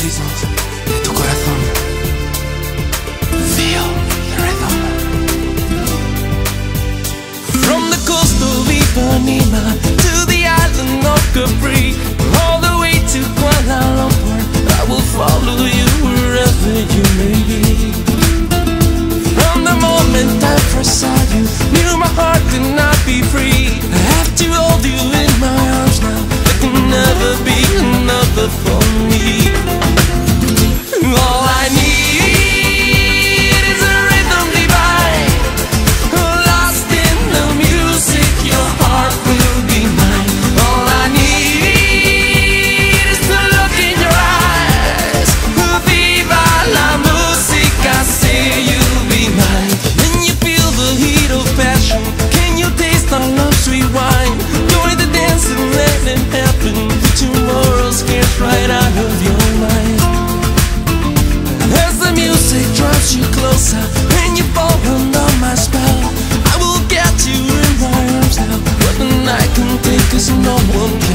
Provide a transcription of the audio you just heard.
ritmos de tu corazón. Feel the rhythm. From the coast of Ipanema to the island of Capri, all the way to Kuala Lumpur, I will follow you wherever you may be. From the moment I first saw you, knew my heart could not be free. I have to hold you in my arms now. There can never be another for me. All I need is a rhythm divine, lost in the music, your heart will be mine. All I need is to look in your eyes. Viva la musica, say you'll be mine. Can you feel the heat of passion? Can you taste our love sweet wine? Join the dance and let it happen. Put tomorrow's cares right out of your mind. As the music drives you closer and you fall under my spell, I will get you in my arms now. But the night can take us, no one